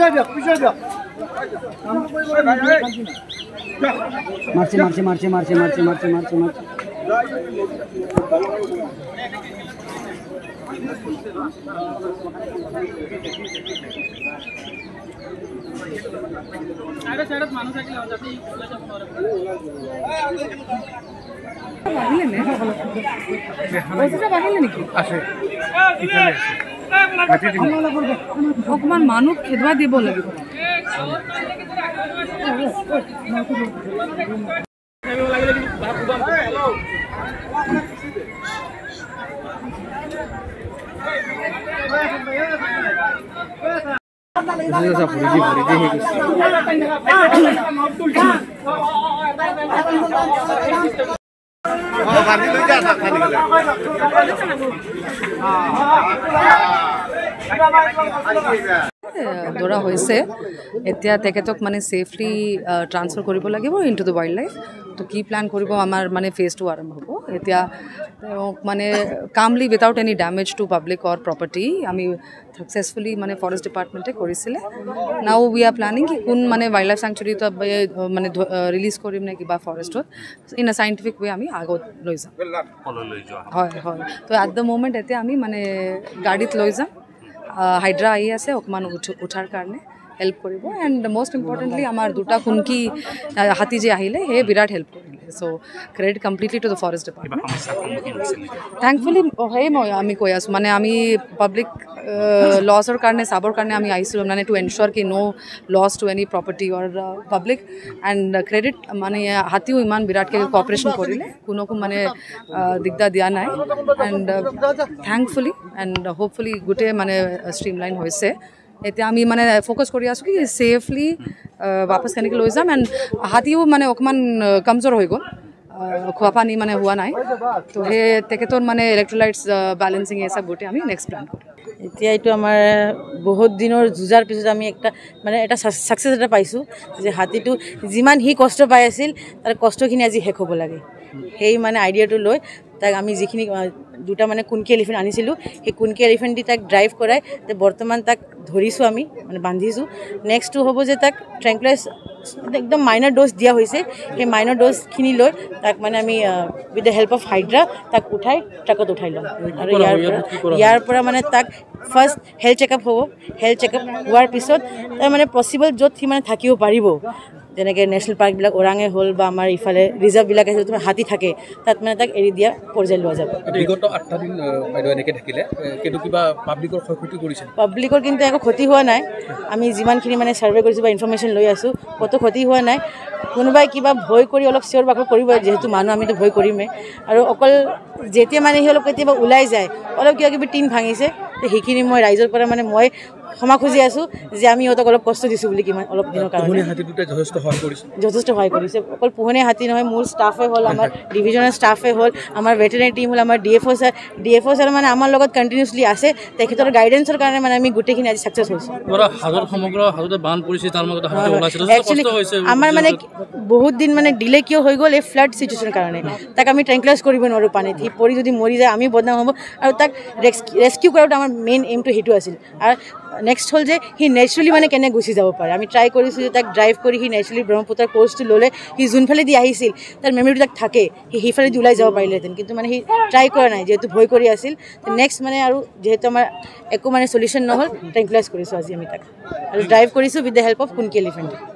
অকমান মানুহ খেদুৱা দিব লাগিব দৌৰা হৈছে এতিয়া তেখেতক মানে সেফলি ট্ৰান্সফাৰ কৰিব লাগিব ইনটু দ্য ওয়াইল্ড লাইফ তো কি প্ল্যান কৰিব আমাৰ মানে ফেজ 2 আৰম্ভ হ'ব এতিয়া মানে calmly without any damage to public or property আমি সাকসেসফুলি মানে ফৰেষ্ট ডিপাৰ্টমেণ্টে কৰিছিলে নাও উই আৰ প্ল্যানিং কি কোন মানে ওয়াইল্ড লাইফ স্যাংচুৰী তো মানে ৰিলিজ কৰিম নে কিবা ফৰেষ্টত ইন আ সাইন্টিফিক ওয়ে আমি আগত লৈ যাম হয় হয় তো এট দ্য মোমেন্ট এতিয়া আমি মানে গাড়ীত লৈ যাম হাইড্ৰা আহি আছে অকমান উঠাৰ কাৰণে হেল্প কৰিব এণ্ড মোষ্ট ইম্পৰ্টেণ্টলি আমাৰ দুটা খুনকি হাতী যে আহিলে হে বিৰাট হেল্প কৰিলে so credit completely to the forest department thankfully হে মই আমি কৈ আছোঁ মানে আমি পাব্লিক লছৰ কাৰণে চাবৰ কাৰণে আমি আহিছিলোঁ মানে টু এনশ্যোৰ কি no loss to any property or public and credit মানে হাতীও ইমান বিৰাটকৈ কপাৰেশ্যন কৰিলে কোনোকো মানে দিগদাৰ দিয়া নাই এণ্ড থ্যাংকফুলি এণ্ড হোপফুলি গোটেই মানে ষ্ট্ৰীমলাইন হৈছে এতিয়া আমি মানে ফোকাস কৰি আছোঁ কি সেফলি वापस কেনেকৈ লৈ যাম এণ্ড হাতীও মানে অকমান কমজোৰ হৈ গ'ল খোৱা পানী মানে হোৱা নাই তো সেই তেখেতৰ মানে ইলেক্ট্ৰোলাইটছ বেলেন্সিং এসব গোটেই আমি নেক্সট প্ল্যান কৰিম এতিয়া এইটো আমাৰ বহুত দিনৰ যুঁজাৰ পিছত আমি একটা মানে এটা সাকসেস এটা পাইছোঁ যে হাতীটো যিমান হি কষ্ট পাই আছিল তাৰ কষ্টখিনি আজি শেষ হ'ব লাগে সেই মানে আইডিয়াটো লৈ তাক আমি যিখিনি দুটা মানে কুনকি এলিফেণ্ট আনিছিলোঁ সেই কুনকি এলিফেণ্ট দি তাক ড্ৰাইভ কৰাই তে বৰ্তমান তাক ধৰিছোঁ আমি মানে বান্ধিছোঁ নেক্সটটো হ'ব যে তাক ট্ৰেংকুলাইজ একদম মাইনৰ ড'জ দিয়া হৈছে সেই মাইনৰ ড'জখিনি লৈ তাক মানে আমি with the help of hydra তাক উঠাই ট্ৰাকত উঠাই ল'ম আৰু ইয়াৰ পৰা মানে তাক ফাৰ্ষ্ট হেল্থ চেকআপ হ'ব হেল্থ চেকআপ হোৱাৰ পিছত তাৰ মানে পচিবল য'ত সি মানে থাকিব পাৰিব যেনেকৈ নেশ্যনেল পাৰ্কবিলাক ওৰাঙে হ'ল বা আমাৰ ইফালে ৰিজাৰ্ভবিলাক আছে য'ত হাতী থাকে তাত মানে তাক এৰি দিয়া পৰ্যায় লোৱা যাব বিগত 8টা দিন বাইদেউ এনেকৈ থাকিলে কিন্তু কিবা পাব্লিকৰ ক্ষতি কৰিছে পাব্লিকৰ কিন্তু একো ক্ষতি হোৱা নাই আমি যিমানখিনি মানে ছাৰ্ভে কৰিছোঁ বা ইনফৰমেশ্যন লৈ আছোঁ ক'তো ক্ষতি হোৱা নাই কোনোবাই কিবা ভয় কৰি অলপ চিঞৰ বাখৰ কৰিব যিহেতু মানুহ আমিতো ভয় কৰিমেই আৰু অকল যেতিয়া মানে সি অলপ কেতিয়াবা ওলাই যায় অলপ কিবা কিবি টিন ভাঙিছে সেইখিনি মই ৰাইজৰ পৰা মানে মই ক্ষমা খুজি আছোঁ যে আমি ইহঁতক অলপ কষ্ট দিছোঁ বুলি কিমান অলপ দিনৰ কাৰণে যথেষ্ট সহায় কৰিছে অকল পোহনীয়া হাতী নহয় মোৰ ষ্টাফে হ'ল আমাৰ ডিভিজনৰ ষ্টাফে হ'ল আমাৰ ভেটেৰিনেৰী টিম হ'ল আমাৰ ডিএফঅ' ছাৰ মানে আমাৰ লগত কণ্টিনিউছলি আছে তেখেতৰ গাইডেন্সৰ কাৰণে মানে আমি গোটেইখিনি আজি ছাকচেছ হৈছোঁ আমাৰ মানে বহুত দিন মানে ডিলে কিয় হৈ গ'ল এই ফ্লাড চিটুৱেশ্যনৰ কাৰণে তাক আমি ট্ৰেংকুলাইজ কৰিব নোৱাৰোঁ পানীত সি পৰি যদি মৰি যায় আমি বদনাম হ'ব আৰু তাক ৰেস্কিউ কৰাটো আমাৰ মেইন এইমটো সেইটো আছিল আৰু নেক্সট হ'ল যে সি নেচাৰেলি মানে কেনে গুচি যাব পাৰে আমি ট্ৰাই কৰিছোঁ যে তাক ড্ৰাইভ কৰি সি নেচাৰেলি ব্ৰহ্মপুত্ৰৰ কোৰ্চটো ল'লে সি যোনফালেদি আহিছিল তাৰ মেমৰিটো তাক থাকে সি সেইফালেদি ওলাই যাব পাৰিলেহেঁতেন কিন্তু মানে সি ট্ৰাই কৰা নাই যিহেতু ভয় কৰি আছিল নেক্সট মানে আৰু যিহেতু আমাৰ একো মানে চলিউশ্যন নহ'ল ট্ৰেংকুলাইজ কৰিছোঁ আজি আমি তাক আৰু ড্ৰাইভ কৰিছোঁ with the help of kunki elephant